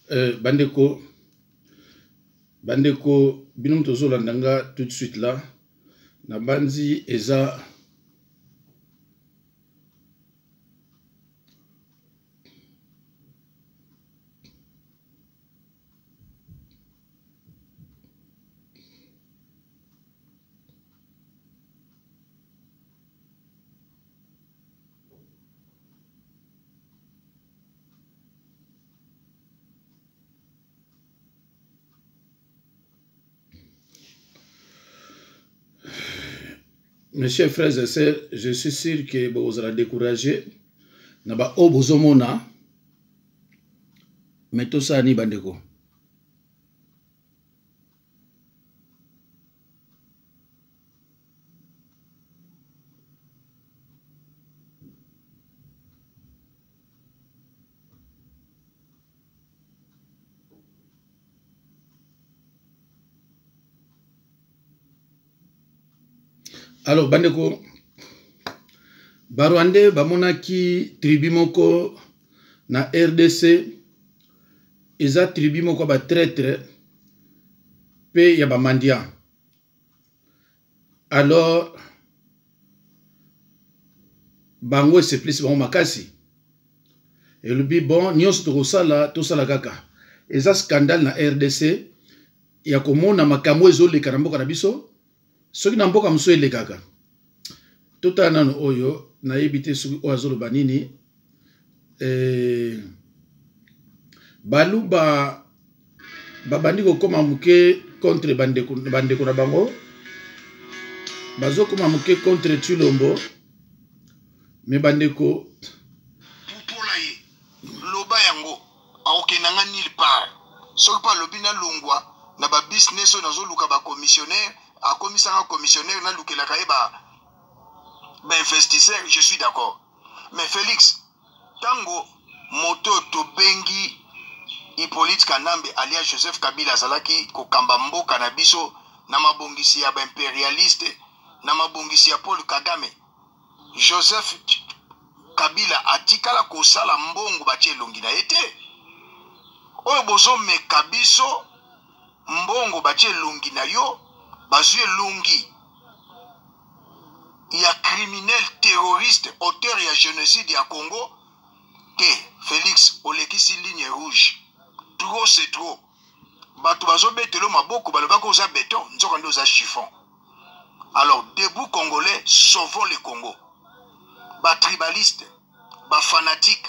Bandeko, binum tozo landanga tout de suite là. Na banzi eza mes chers frères et sœurs, je suis sûr que vous allez décourager. Naba obozomona, mais tout ça ni bandeko. Alors bandeko, Barwande bamonaki tribu moko na RDC, eza tribu moko ba traître pe ya ba mandia. Alors bango se plus ba makasi. Et le bi bon nyos to sala kaka. Eza scandale na RDC ya komona makambo ezole karamboka na biso. Soki na mboka muso ele kaka. Tota nano oyo na ebite soki oazolo banini balu babandi koma muke contre bandeko na bango. Bazo koma muke contre Tulombo. Me bandeko pupola ye loba yango aokenanga nil part. Soki pa lobina longwa na ba business na zo luka ba commissionnaire a commissaire commissionnaire na lukela ka eba investisseur, je suis d'accord. Mais Félix, tango moto to bengi Hippolyte Kanambe alias Joseph Kabila zalaki ko kamba mboka na biso na mabongisi ya ba impérialiste na mabongisi ya Paul Kagame. Joseph Kabila atikala ko sala mbongo batie longi na ete. Oyo bozo me kabiso mbongo batie longi na yo bazue longi. Il y a criminel terroriste, auteur et génocide à Congo, que Félix Olekisi ligne rouge. Trop c'est trop. Bato bazo betelo maboko balobako za béton, nzokando za chiffon. Alors debout congolais, sauvons le Congo. Ba tribaliste, ba fanatique,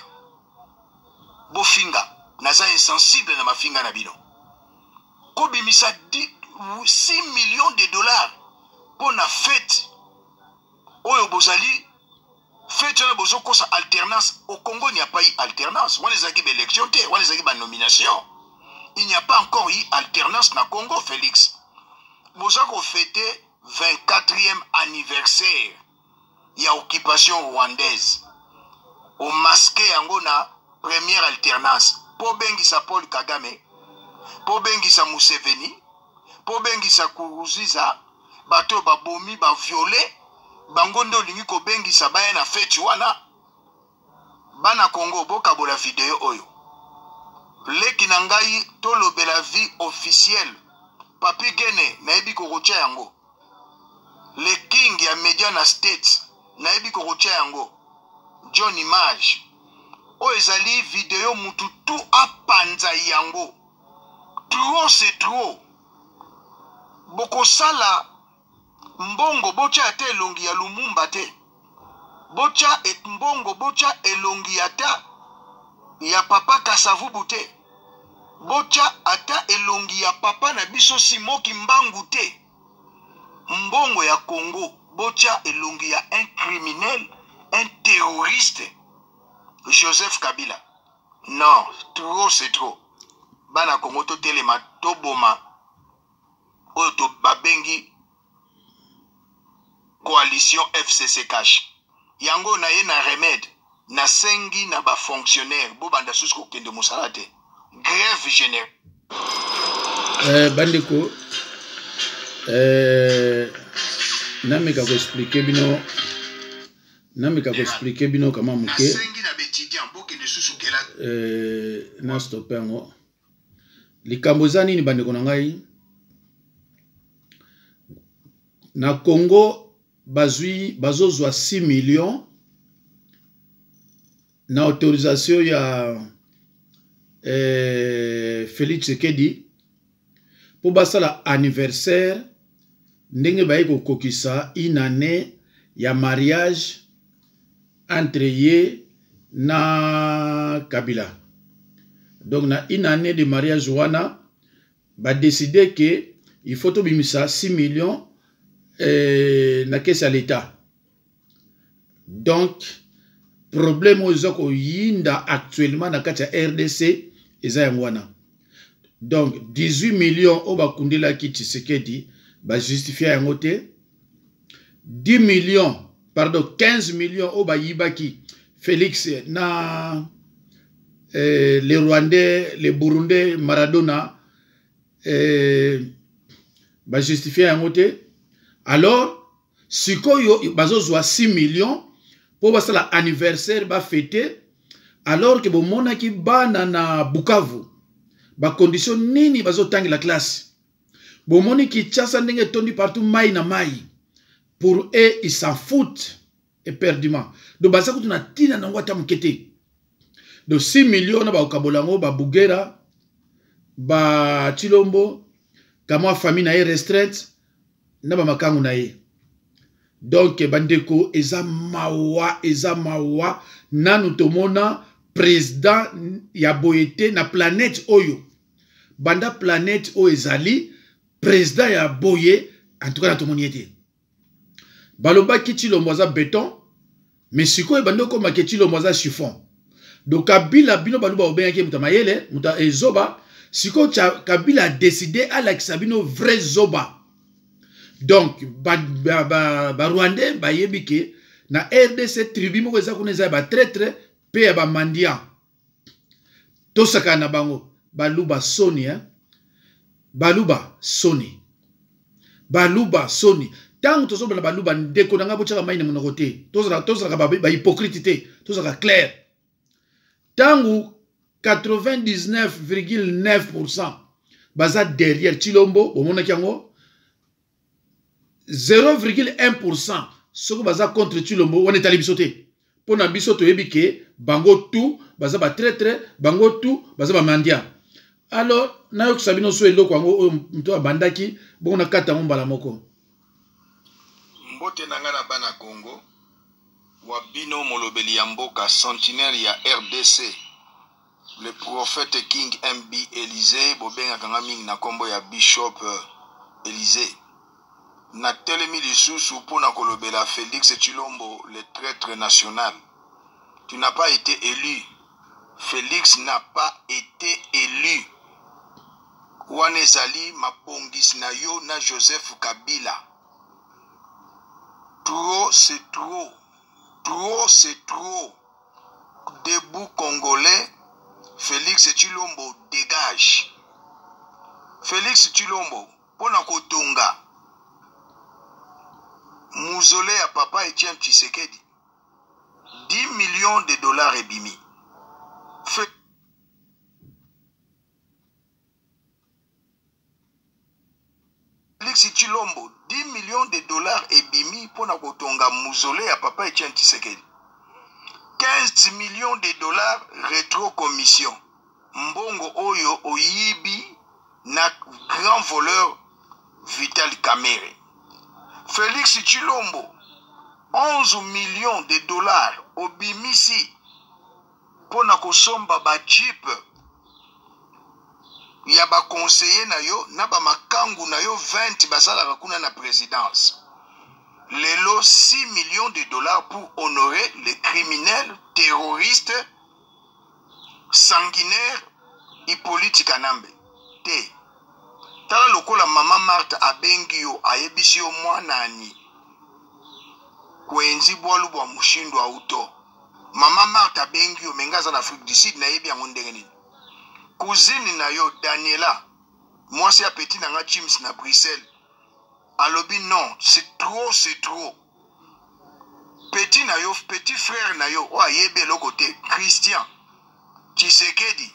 bo finga, naza insensible na mafinga na bino. Kobimisa 6 millions de dollars pour la fête. Oyo bozali fait une bozo kosa alternance au Congo. Il n'y a pas eu alternance. On les a dit élection, on les a dit nomination. Il n'y a pas encore eu alternance na Congo, Félix. Bozo ko fêté 24e anniversaire. Il y a occupation rwandaise. Au masqué yango na première alternance. Po bengi sa Paul Kagame, po bengi sa Museveni, po bengi sa Kuruziza, bato ba bomi ba violé. Bangondo lingi ko bengi sabaya na feti wana bana Congo boka bola video oyo leki na ngai tolo bela vie officielle papi gene na ebi ko rocha yango le king ya Mediana States na ebi ko rocha yango John Image o ezali video mutu tu apanza yango trop c'est trop boko sala mbongo bocha ate elongi ya Lumumba te. Bocha et mbongo bocha elongi ata ya papa Kasavubu te. Bocha ata elongi ya papa na biso Simoki Mbangu te. Mbongo ya Congo bocha elongi ya un criminel, un terroriste, Joseph Kabila. Non, trop c'est trop. Bana Congo to telema to boma oyo to babengi coalition FCC cash. Yango na ye na remède na sengi na ba fonctionnaire bo banda susko kende musalate. Grève générale. Bandeko nameka ko expliquer bino kama muke sengi na betidian bo kende susu kela na stopper ngo likambo za nini bandeko na ngai na Congo bazozwa 6 millions na autorisation ya Félix Tshisekedi pour basala anniversaire ndenge baye kokokisa une année ya mariage entre ye na Kabila. Donc na une année de mariage wana ba décider que il faut to bimisa 6 millions na caisse à l'état. Donc problème ozako yinda actuellement na kati ya RDC eza yango wana. Donc 18 millions o bakundela ki Tshisekedi ba justifier yango te. 10 millions, pardon, 15 millions au Bayibaki, Félix, na les Rwandais, les Burundais, Maradona, ba justifier un côté. Alors, si koyo bazozwa 6 millions pour basa la anniversaire ba fêter, alors que bon monaki bana na Bukavu, ba condition nini bazotangi la classe. Bon moniki chasa ndenge tondi partout mai na mai. Pour eux, ils s'en foutent éperdument. Donc, ça coûte une tina na ngwata mkete. Donc, 6 millions na ba okabolango, ba Bugera, ba Chilombo, kama famille na ye restreinte, na ba makangu na ye. Donc, bandeko, eza mawa, nanu tomona, président ya boyete na planète oyo. Banda planète o ezali, président ya boye, en tout cas na tomoniete. Baloba Chilombo za béton, mais siko e bando ko make Chilombo za chiffon. Donc Kabila bino baloba obenga muta mayele, muta ezoba, siko Kabila a décidé à la Sabino vrai zoba. Donc ba Rwandais ba yebike na RDC tribu mo za kuneza ba traître pe ba mandia. Tosaka na bango baluba soni hein. Baluba soni. Tant que tu as baluba ndeko nanga bochaka maina monokote tozala ba hypocrite tozala clair tangu 99,9% baza derrière Chilombo bomona kiango 0,1% soko baza contre Chilombo on est allé bisoté pona bisoto yebike bango tout baza ba traître bango tout baza ba mandia. Alors na yo sabino so eloko yango mto abandaki bona kata mbala moko. Mbote nanga na bana Congo wabino molobeli ya mboka centenaire ya RDC le prophète King MB Élysée bobenga kanga mingi na kombo ya Bishop Élysée na telemi lisusu pona kolobela Félix Tshilombo le traître national. Tu n'as pas été élu. Félix n'a pas été élu. Wanezali mabongis na yo na Joseph Kabila. Trop, c'est trop. Trop, c'est trop. Debout Congolais, Félix Tshilombo dégage. Félix Tshilombo, pona kotonga. Mausolée à papa Etienne Tshisekedi. 10 millions de dollars et bimi. Félix Tshilombo, 10 millions de dollars et bimi pour na kotonga mausolée à papa Etienne Tshisekedi. 15 millions de dollars rétro-commission. Mbongo oyo oyibi na grand voleur Vital Kamerhe. Félix Tshilombo, 11 millions de dollars obimisi pour na kosomba ba jeep ya ba conseiller na yo na ba makangu na yo 20 basala kuna na présidence. Lelo 6 millions de dollars pour honorer les criminels terroristes sanguinaires Hippolyte Kanambe. Te tala lokola mama Martha abengi yo ayebisi yo mwanani kwenzi bwalu bwa mushindo auto. Mama Martha abengi yo mengaza na Afrique du Sud na yebi yango ndenge nini. Cousine na yo Daniela mwasi ya petit na nga Chims na Bruxelles alobi non c'est trop. Petit na yo petit frère na yo o ayebe lo côté Christian Tshisekedi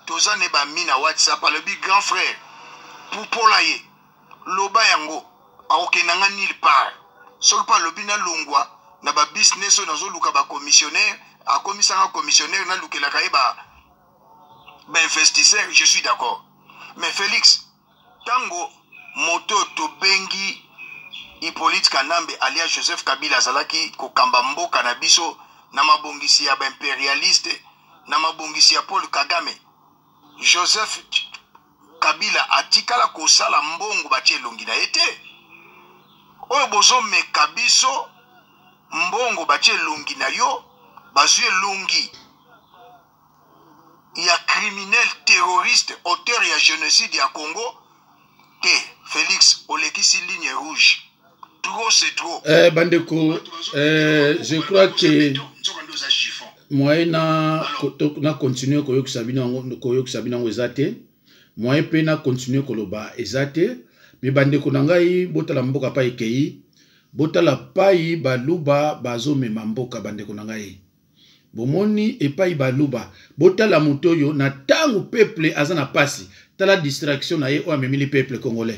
toza ne ba mi na WhatsApp le big grand frère pour la ye loba yango aokenanga nulle part soki pa lobi na longwa na ba business oyo nazoluka ba commissionnaire akomisanga commissionnaire na lukelaka ye ba investisseur, je suis d'accord. Mais Félix, tango moto to bengi Hippolyte Kanambe alias Joseph Kabila Zalaki kokamba mboka na biso na mabongisi ya ba impérialiste na mabongisi ya Paul Kagame. Joseph Kabila atikala kosala mbongo batie longi na ete. Oyo bozo meka biso mbongo batie longi na yo bazue longi. Il y a criminel, terroriste, auteur et génocide à Congo. Félix, Olekisi ligne rouge. Trop c'est trop. Bandeko, je crois que moi na continuer koyok sabina ezate. Moi pe na continuer koloba ezate. Mais bandeko nangai botala mboka pa ekei. Botala pai baluba bazo mema mboka bandeko nangai. Bomoni epai baluba botala mutoyo na tangu peuple azana pasi tala distraction na ye o amemili peuple congolais.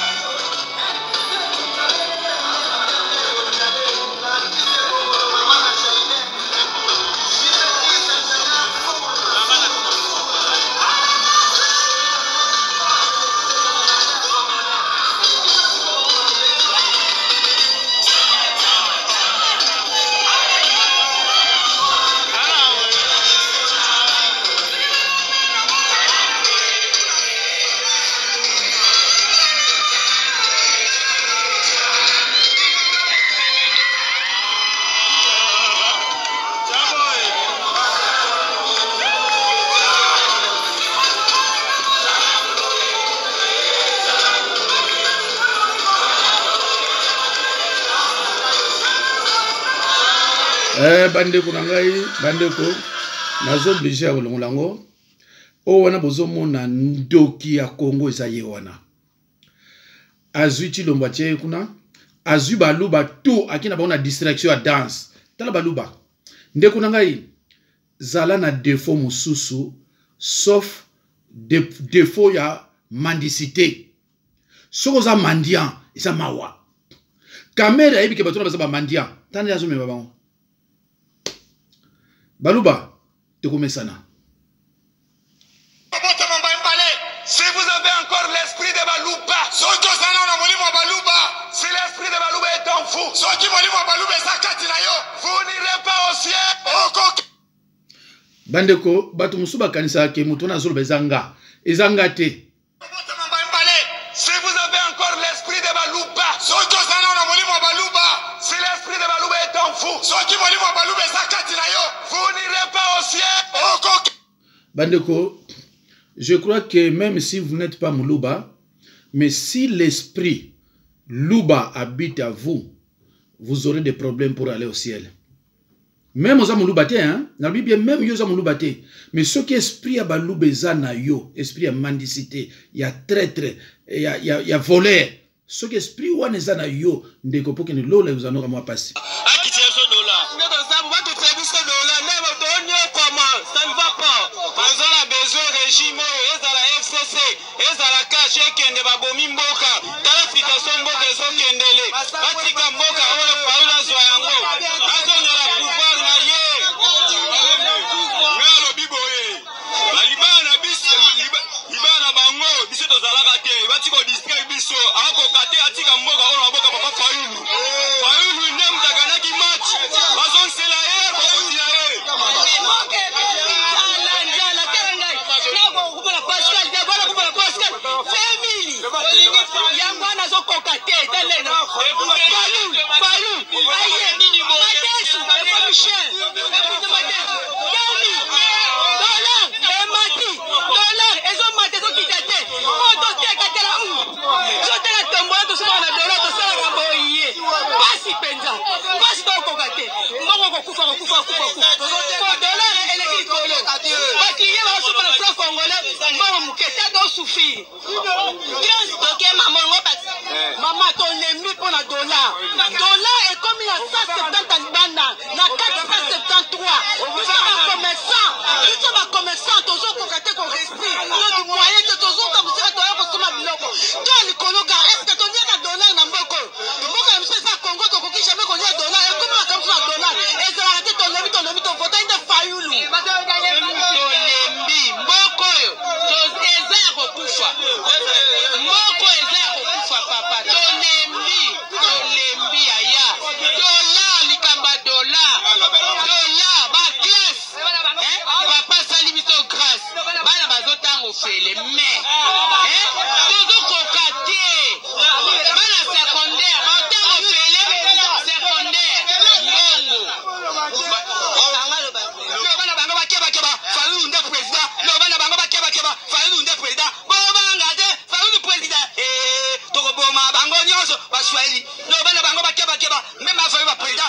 Bandeko nangai bandeko nazo obligé à longolango o wana bozo mona ndoki ya Congo ezaye wana azui chilomba tie kuna azui baluba tout akina ba na distraction à danse tala baluba ndeko nangai zala na défaut mususu sauf défaut ya mendicité soko za mandian isa mawa kamera yebi ke batona ba mandian tani yazo me babango Baluba, te komesana. Si vous avez encore l'esprit de Baluba, si l'esprit de Baluba est en vous, vous n'irez pas au ciel. Bandeko, batu musuba kanisa ke mutona zolo bezanga. Ezanga te. Si vous avez encore l'esprit de Baluba, si l'esprit de Baluba est en vous, vous n'irez pas au ciel. Bandeko, je crois que même si vous n'êtes pas Moulouba, mais si l'esprit Louba habite à vous, vous aurez des problèmes pour aller au ciel. Même aux Amoulubate, hein, dans la Bible, même aux Amoulubate. Mais ce qui est esprit à Baloubeza na yo, esprit à mendicité, il y a traître, il y a voleur. Ce qui est esprit ou aneza na yo, ndeko poke ni lola vous en aura moi passé. Maman, ton ennemi pour la dollar. Dollar est comme il y a 170 banda, na 473. Nous sommes commerçants. Nous sommes commerçants. Tous ceux qui ont resté ofele mais tozokoka te bana secondaire baotanga ofele secondaire mbongo bana bango bakebakeba Fayulu nde président bana bango bakebakeba Fayulu nde président bobanga te Fayulu président tokoboma bango nyonso baswahili bana bango bakebakeba même Fayulu ba président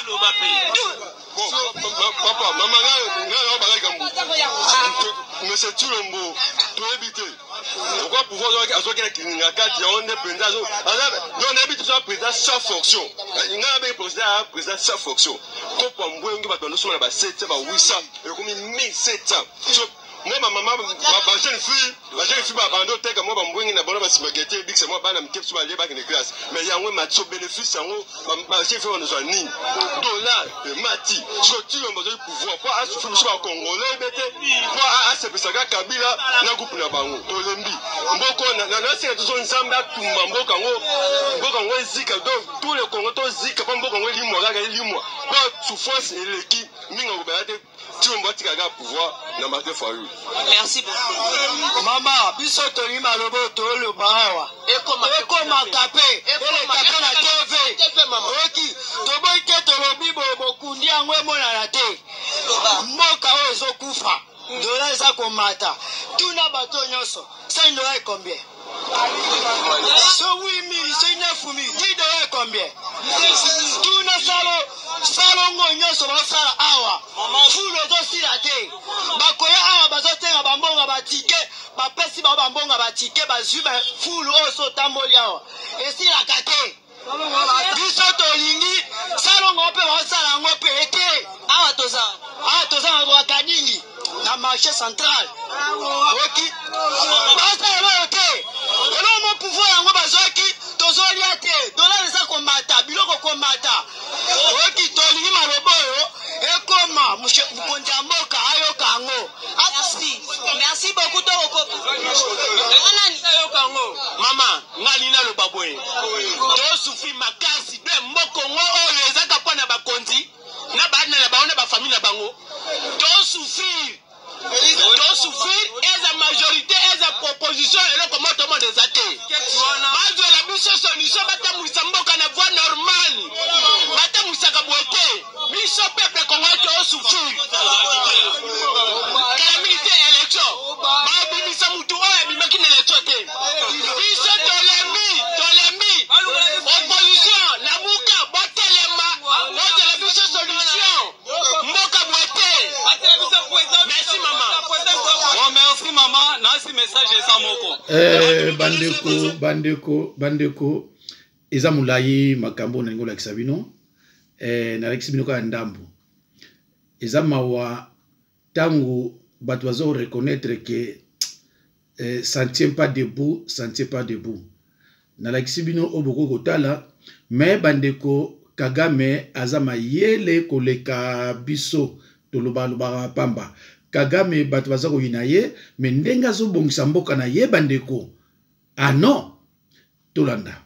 papa mama nga balaka mbu monsieur Tulombo to éviter pourquoi pouvoir azoki na kininga kati ya onde président non on habite sur président sans fonction nga ba président sans fonction ko pa mbwengi ba tondo soma ba 7 ba 800 et comme 1700 moi ma maman ma jeune fille ba bando teka moi ba mbwengi na bono ba spaghetti big c'est moi bana mkepu ba leba kine classe mais yango matso bénéfice yango ba chef on nous ni dollar mati so Tulombo zo pouvoir pas à souffrir sur congolais bete pas à se pesaka Kabila na groupe na bango to lembi mboko na se to nzamba tumba mboka ngo zika donc tous les Congo to zika pa mboka ngo limwa kaka limwa pas souffrance eleki minga ko ba te Tulombo tikaga pouvoir na mate Fayulu. Merci beaucoup. Maman, biso toni malobo tolo bawa. Ekoma kapé na TV. Oki, toboy ke tolobi bokundi angwe mona na te. Mboka ozo kufa. Dola eza komata. Tuna bato nyonso. Ça il doit combien? So 8000, so 9000. 10 dollars combien? Tuna salongo nyonso basala awa. Fulo zosila te. Bakoya awa bazotenga bambonga batike, bapesi ba bambonga batike bazwi ba fulu oso tamboli awa. Esilaka te. Biso tolingi salongo mpe basala ngo pe ete. Awa toza na kanini na marché central. Oki. Basala ba te. Elo mo pouvoir yango bazoki tozolia te. Dollar eza komata, biloko komata. Oki tolingi maloboyo ekoma mukonzi ya mboka ayoka yango. Merci beaucoup to mama ngali na loba boye to sufi makasi be mboko ngo oyo ezaka pona bakonzi na bana na baona ba famille na bango to souffrir et la majorité et la proposition et le comment tout le monde est athée. Bazo la biso solution bata musa mboka na voie normale. Bata musa kabwete. Biso peuple congolais to souffrir. Calamité élection. Ba bimisa mutu oya bimaki na élection te. Biso tolemi. Opposition la muka botelema. Bazo la biso solution. Mboka bwete. Merci maman. Bon, merci maman. Nasi message eza moko. Bandeko eza mulai makambo na ngola kisabino na kisabino ka ndambo eza mawa tangu batu bazo reconnaître que ça ne tient pas debout na la kisabino oboko kotala mais bandeko Kagame azama yele koleka biso toloba pamba Kagame batu baza ko yinaye mais ndenga zo bongisa mboka na ye bandeko ah non Tolanda.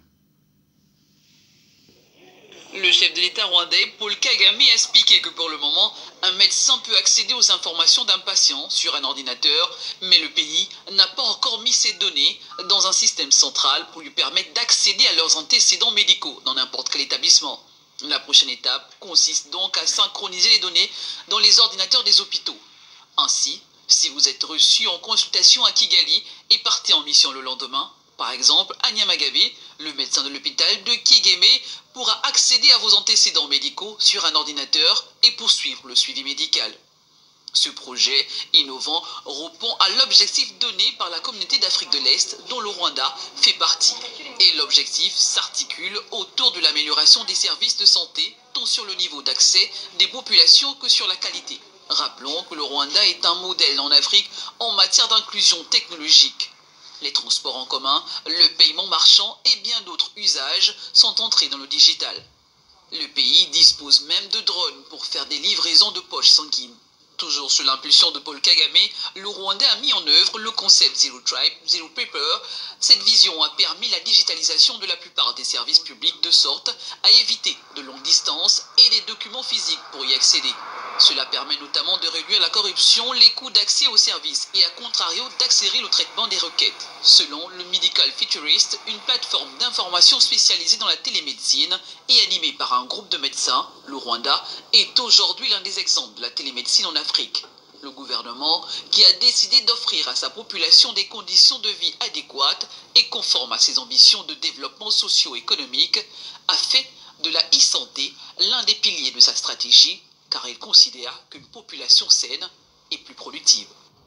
Le chef de l'État rwandais, Paul Kagame, a expliqué que pour le moment, un médecin peut accéder aux informations d'un patient sur un ordinateur, mais le pays n'a pas encore mis ces données dans un système central pour lui permettre d'accéder à leurs antécédents médicaux dans n'importe quel établissement. La prochaine étape consiste donc à synchroniser les données dans les ordinateurs des hôpitaux. Ainsi, si vous êtes reçu en consultation à Kigali et partez en mission le lendemain, par exemple, Anya Magabe, le médecin de l'hôpital de Kigeme, pourra accéder à vos antécédents médicaux sur un ordinateur et poursuivre le suivi médical. Ce projet innovant répond à l'objectif donné par la communauté d'Afrique de l'Est dont le Rwanda fait partie. Et l'objectif s'articule autour de l'amélioration des services de santé, tant sur le niveau d'accès des populations que sur la qualité. Rappelons que le Rwanda est un modèle en Afrique en matière d'inclusion technologique. Les transports en commun, le paiement marchand et bien d'autres usages sont entrés dans le digital. Le pays dispose même de drones pour faire des livraisons de poches sanguines. Toujours sous l'impulsion de Paul Kagame, le Rwanda a mis en œuvre le concept Zero Tribe, Zero Paper. Cette vision a permis la digitalisation de la plupart des services publics de sorte à éviter de longues distances et des documents physiques pour y accéder. Cela permet notamment de réduire la corruption, les coûts d'accès aux services et à contrario d'accélérer le traitement des requêtes. Selon le Medical Futurist, une plateforme d'information spécialisée dans la télémédecine et animée par un groupe de médecins, le Rwanda est aujourd'hui l'un des exemples de la télémédecine en Afrique. Le gouvernement qui a décidé d'offrir à sa population des conditions de vie adéquates et conformes à ses ambitions de développement socio-économique a fait de la e-santé l'un des piliers de sa stratégie, car il considère qu'une population saine est plus productive.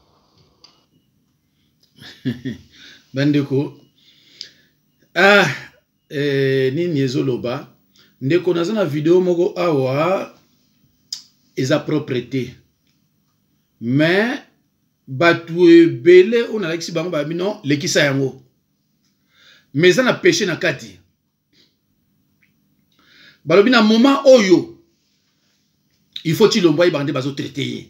Bandeko, nini ezoloba, ndeko naza na video moko awa eza propreté. Mais batu ebele on alakisi bango ba bino lekisa yango. Mais eza na péché na kati. Balobi na moment oyo il faut qu'il l'envoie bande bazo traiter.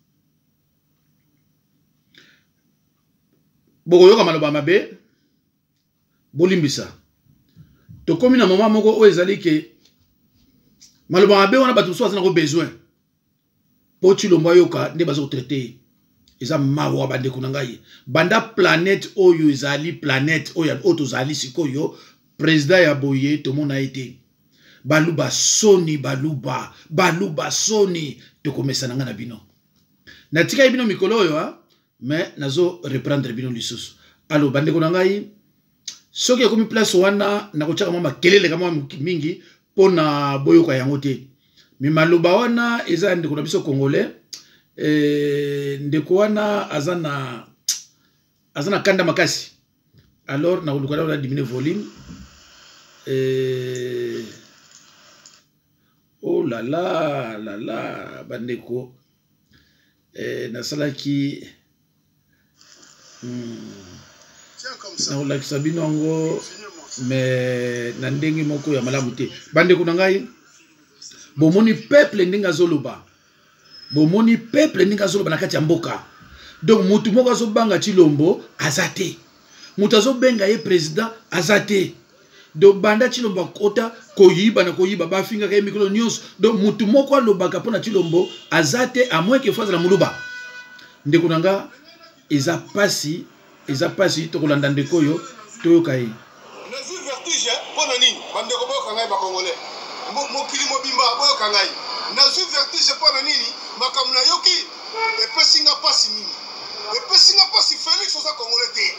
Bogoyo ka maloba mabe bolimbisa. To komi na moment moko o ezali ke maloba mabe wana batu so azana ko besoin. Po tu l'envoie yoka nde bazo traiter. Eza mawa bande kunangai. Banda planète oyo ezali planète oyo auto zali sikoyo président ya boye to mona été. Baluba soni baluba soni to komesa nanga na bino na tika bino mikolo oyo mais nazo reprendre bino lisusu alo bande ko ngai soki komi place wana na ko chaka mama kelele kama mingi pona boyoka yango te mi maluba wana eza ndeko na biso congolais ndeko wana azana kanda makasi alors na lukala na diminuer volume oh là là, bandeko. Nasalaki. Na like sabino ngo mais na ndengi moko ya malamu te. Bandeko na ngai. Bomoni peuple ndinga zoloba. Bomoni peuple ndinga zoloba na kati ya mboka. Donc mutu moko azobanga Chilombo azate. Mutu azobenga ye président azate. Do banda Chilombo kota koyiba na koyiba ba finga ka mikolo news do mutu moko alobaka pona Chilombo azate a moins que faza na muluba ndeko nanga eza pasi to kolanda ndeko yo to yokai nazu vertige pona nini bandeko boka ngai ba congolais mokili mobimba boka ngai nazu vertige pona nini makamuna yoki epesinga pasi nini epesinga pasi Félix oza congolais te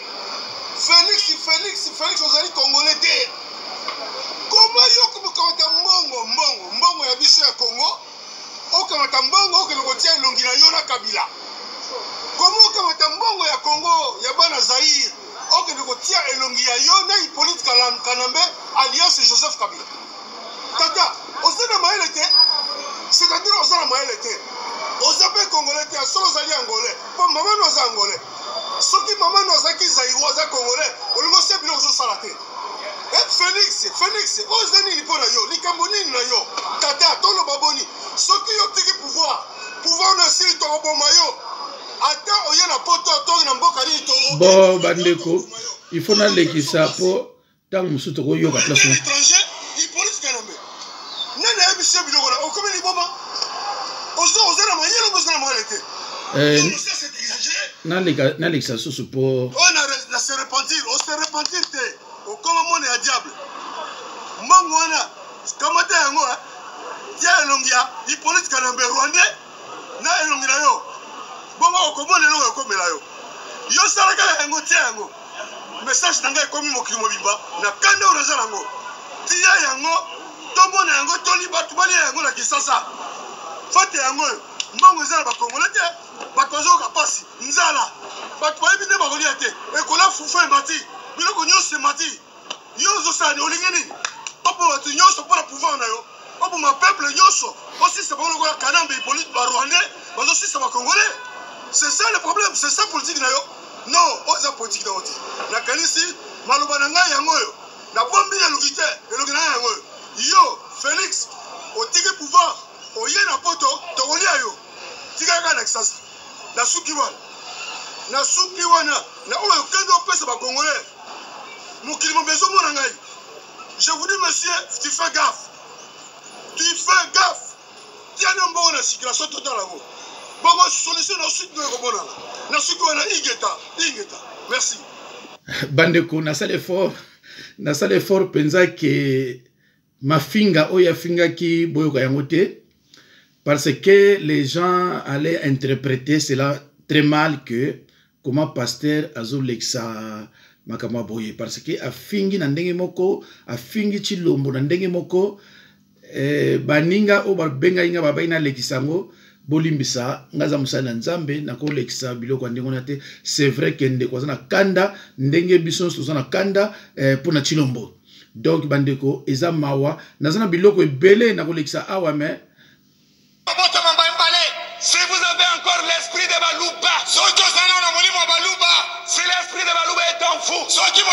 Félix ozali congolais te. Comment yoko mukamata mbongo ya biso ya Congo okamata mbongo okelokotia elongi na yo na Kabila. Comment okamata mbongo ya Congo ya bana Zaïre okelokotia elongi ya yo na Hippolyte Kanambe alliance Joseph Kabila. Tata ozana maele te, c'est-à-dire ozana maele te. Ozabe congolais te solo zali angolais po mama no za angolais. Soki mama no za ki Zaïre za congolais olingo se bilo zo sala te. Félix, ozani ni pona yo, likambo nini na yo. Tata tolo baboni. Soki yo tiki pouvoir na sili to boma yo. Ata oye na poto to na mboka ni to. Bon bandeko, il faut na lekisa po tant musuto ko yo ka place. Étranger, il police Kanambe. Nana ya biso biloko na okomi ni boma. Ozo na mayelo bozo na mwalete. Na lekisa susu po. On a se repentir te. Okoma mone ya diable. Mbongo wana kamata yango tia elongia Hippolyte Kanambe Rwandais na elongi na yo. Bongo okomona elongo ekomela yo. Yo salaka yango tia yango. Message nanga ekomi mokili mobimba na kanda onaza nango. Tia yango tomona yango toli batu bali yango na Kisasa. Fate yango mbongo ezala ba Congolais te bato bazoka pasi nzala bato bayebi te bakolia te ekola fufu emati biloko nyonso emati yo ozosala olingi nini opo bato nyonso mpona pouvoir na yo opo ma peuple nyonso osisa bango lokola Kanambe Hippolyte barwandais bazosisa bacongolais. C'est ça le problème, c'est ça politique na yo. Non oza politique na yo te nakanisi maloba na ngai yango oyo nabombi elongi te elongi na ngai yango oyo yo Félix otiki pouvoir oye na poto tokolia yo tikaka na Kisasa na suki wana na oyo kende opesa bacongolais mokili mobezo mona ngai. Je vous dis monsieur, tu fais gaffe tiana mbongo na circulation totale yango bongo solution na suite no ekomona na suite wana ingeta merci bandeko nasala effort penza ke mafinga oyo afingaki boyoka yango te parce que les gens allaient interpréter cela très mal que comment pasteur azolekisa makambo boye parce que afingi na ndenge moko afingi chilombo na ndenge moko baninga o babenga inga babaina lekisango bolimbisa ngaza musana nzambe na ko lekisa biloko ndenge na te c'est vrai que ndeko za na kanda ndenge biso so na kanda pona chilombo donc bandeko eza mawa nazana biloko ebele na ko lekisa awa mais si vous avez encore l'esprit de Balouba, si l'esprit de Balouba est en vous,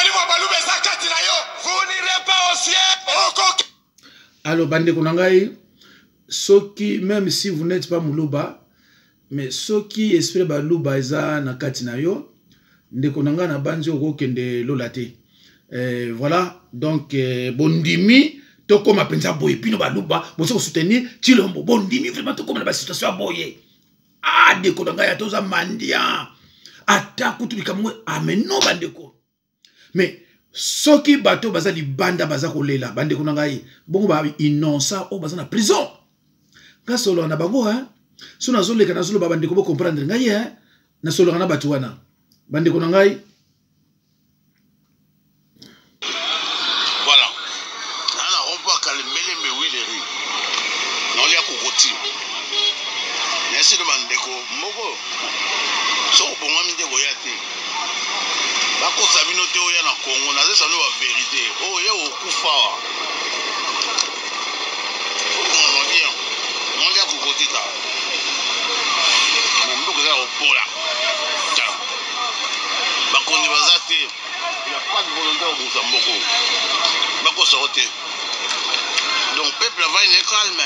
vous n'irez pas au ciel. Alors, bande konangai, soki, même si vous n'êtes pas Moulouba, mais soki esprit Balouba eza na kati na yo, nde konanga na banjo ko kende lolate. Voilà, donc bondimi toko mapenza boye pino Balouba, boso soutenir Chilombo bondimi vraiment toko na ba situation boye. Ah de konanga ya toza mandia. Ata kutulika mwe ameno bandeko. Mais soki bato baza libanda baza kolela bandeko nangai bongo ba innocent o baza na prison. Ka solo na bango hein. So na zoleka na zolo ba bandeko bo comprendre ngai hein. Na solo na bato wana. Bandeko nangai. Voilà. Ana rompa kalembele me wileri. Na olia kokoti. Merci de bandeko moko. So bonga mi ndeko ya te. Bako sabino te oya na Congo na zesa no la vérité. Oh ya okufa. On dit. On ya kokoti ta. Ndoko za opola. Bako ni bazate. Il y a pas de volonté au Mozambique. Bako sorte. Donc peuple va une calme.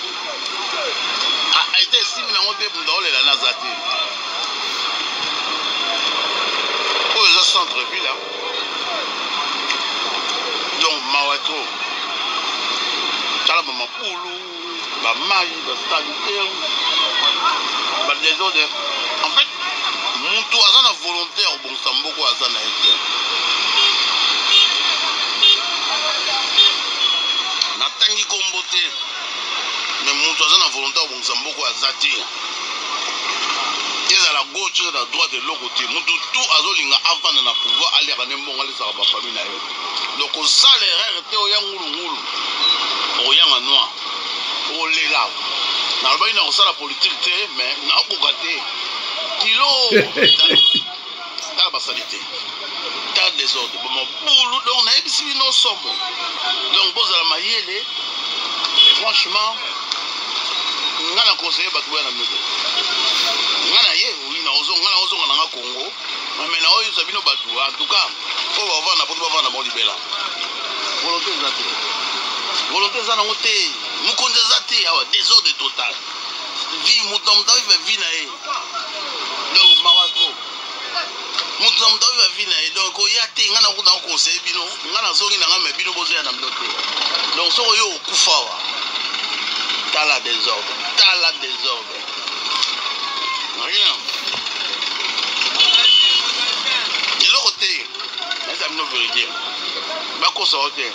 A été simple na ngote dans les nazati. Au centre-ville là. Donc Mawato. Tala mama poulou, ba mai, ba sanitaire, ba des autres. En fait, Moutou azana volontaire au Mozambique azana été. Natangi kombote. Mais Moutou azana volontaire au Mozambique azati. À la gauche, à la droite de l'autre côté. Nous tout azolinga avant de pouvoir aller à n'importe aller sur la famille. Donc au salaire était au yangulu, au yang noir, au lela. N'a pas une la politique mais n'a pas gâté. Kilo, dans la saleté, dans les autres. Bon, donc on a ici nos sommes. Donc vous à la maillée, franchement, on a conseillé de trouver la maison. Ngana ye oui na ozonga na Congo mais na oyo sabino batu en tout cas o va na poto va na mo libela volonté za na ngote mukonza zate awa désordre total vie mutomta vie na e donc mawako mutomta vie na e donc ya te ngana ko na conseil bino ngana zongi na ngame bino bozo ya na mlote donc so yo kufawa tala désordre rien. Et l'autre côté, les amis nous veulent dire, Bako sortait.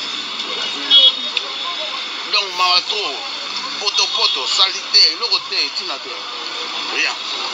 Donc Marato, poto, salité, l'autre côté, tinateur. Rien.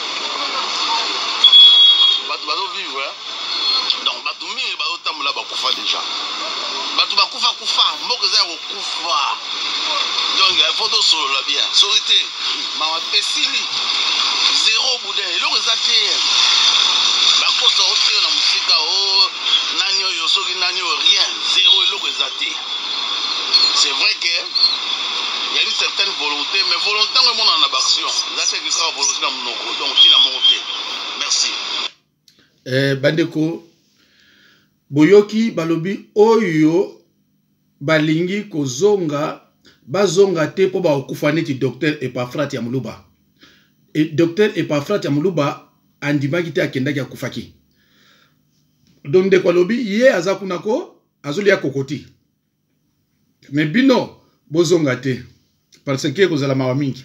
Bato vivre, donc Bato mi, Bato tamula bakufa déjà. Bato bakufa, mboko za kufa. Donc il faut tout sur la bien. Sorité, Marato Sili. Zéro boudin, et le résultat bako sorti na musika o nanyo yosoki nanyo rien, zéro et le résultat. C'est vrai que il y a une certaine volonté, mais volonté on est en action. Là c'est que ça volonté dans mon donc il a monté. Merci. Bandeko boyoki balobi oyo balingi kozonga bazonga te po ba okufa neti docteur Epafrat ya Muluba. Et docteur Epafrat ya Muluba andimaki te akendaki akufaki. Donc de kwalobi ye azakunako azoli ya kokoti. Mais bino bozonga te. parce que kozala mawa mingi.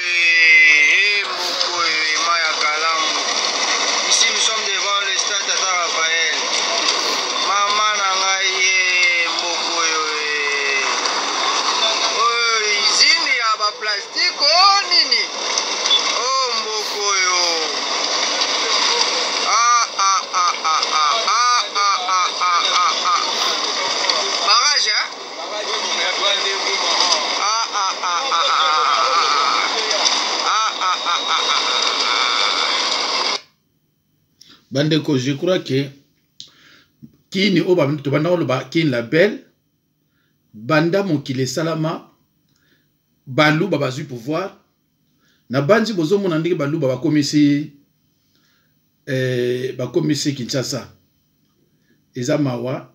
Ici nous sommes devant le stade Tata Raphaël. Maman nangaye mboko izini ya ba plastique nini. Oh mboko yo. Barrage hein? Bandeko, je crois que kini oba to banda oloba kini la belle banda mokile salama balu baba zui pouvoir na banzi bozo mona ndenge balu baba komisi Kinshasa eza mawa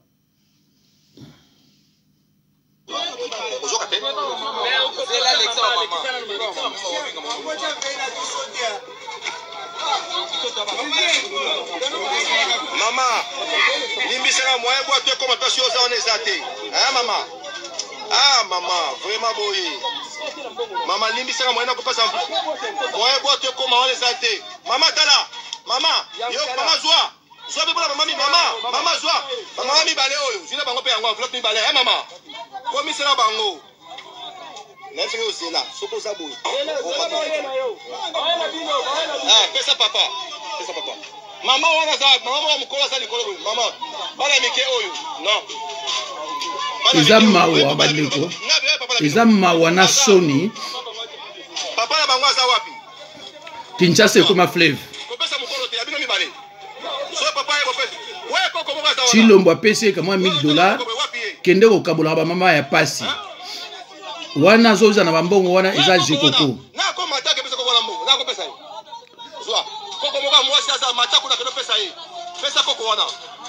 Maman, limbisela moyen boire tu comme attention ça on est zaté. Hein maman? Ah maman, vraiment boye. Maman limbisela moyen ko passa moyen boire tu comme on est zaté. Maman tala. Maman, yo maman joie. Joie be pour la maman maman joie. Maman mi balé oyo, jina bango pe yango enveloppe mi balé. Hein maman? Komi sera bango. N'est-ce que c'est là, soko za boye. Ah, pesa papa. Pesa papa. Maman wana za maman mukolo za likolo maman bala mike oyo non eza mawa bandeko eza mawa na soni papa na bango za wapi Kinshasa ekoma fleuve kopesa mukolo te abino mibale so papa ye kopesa we koko moka za Chilombo apesi kama $1000 kende kokabola ba mama ya pasi wana zoza na bambongo wana eza jikoko na ko matake pesa kokola mbongo na ko pesa ye zwa koko moka mwasi aza matako na keno pesa ye pesa koko wana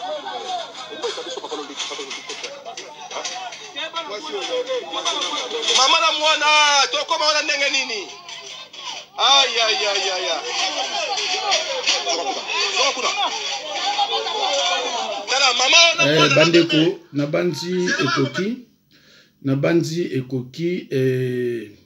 mama na mwana tokoma wana ndenge nini ay ay ay ay tala mama bandeko na banzi ekoki